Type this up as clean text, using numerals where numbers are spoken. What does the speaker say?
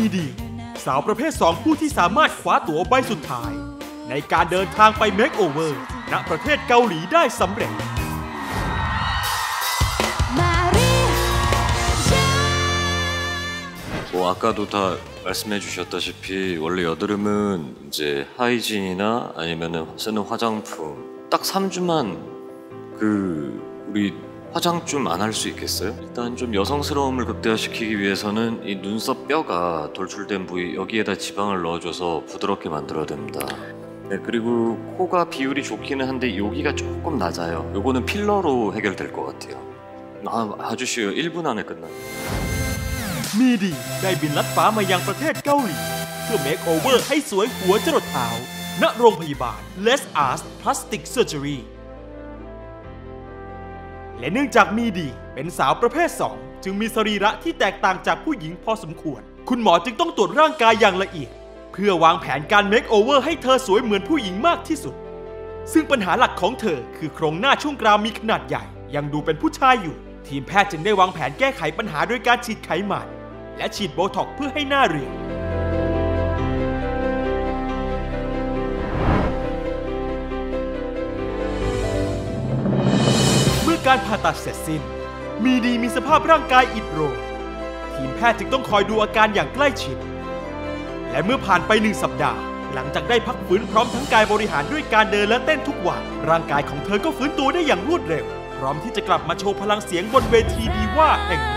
ดีสาวประเภท2ผู้ที่สามารถคว้าตั๋วใบสุดท้ายในการเดินทางไปเมคโอเวอร์ณประเทศเกาหลีได้สำเร็จ 아까도 다 말씀해주셨다시피 원래 여드름은 이제 하이진이나 아니면은 쓰는 화장품 딱 3주만 우리 화장 좀 안 할 수 있겠어요? 일단 좀 여성스러움을 극대화시키기 위해서는 이 눈썹 뼈가 돌출된 부위 여기에다 지방을 넣어줘서 부드럽게 만들어야 됩니다. 네, 그리고 코가 비율이 좋기는 한데 여기가 조금 낮아요. 요거는 필러로 해결될 것 같아요. 아주 쉬워요. 1분 안에 끝납니다. มีดีได้บินลัดฟ้ามายังประเทศเกาหลีเพื่อเมคโอเวอร์ให้สวยหัวจรดเท้าณโรงพยาบาล Les Arts Plastic Surgery และเนื่องจากมีดีเป็นสาวประเภท2จึงมีสรีระที่แตกต่างจากผู้หญิงพอสมควรคุณหมอจึงต้องตรวจร่างกายอย่างละเอียดเพื่อวางแผนการเมคโอเวอร์ให้เธอสวยเหมือนผู้หญิงมากที่สุดซึ่งปัญหาหลักของเธอคือโครงหน้าช่วงกรามมีขนาดใหญ่ยังดูเป็นผู้ชายอยู่ทีมแพทย์จึงได้วางแผนแก้ไขปัญหาโดยการฉีดไขมันและฉีดโบท็อกซ์เพื่อให้หน้าเรียวเมื่อการผ่าตัดเสร็จสิ้นมีดีมีสภาพร่างกายอิดโรยทีมแพทย์จึงต้องคอยดูอาการอย่างใกล้ชิดและเมื่อผ่านไป1 สัปดาห์หลังจากได้พักฟื้นพร้อมทั้งกายบริหารด้วยการเดินและเต้นทุกวันร่างกายของเธอก็ฟื้นตัวได้อย่างรวดเร็วพร้อมที่จะกลับมาโชว์พลังเสียงบนเวทีดีว่าแห่ง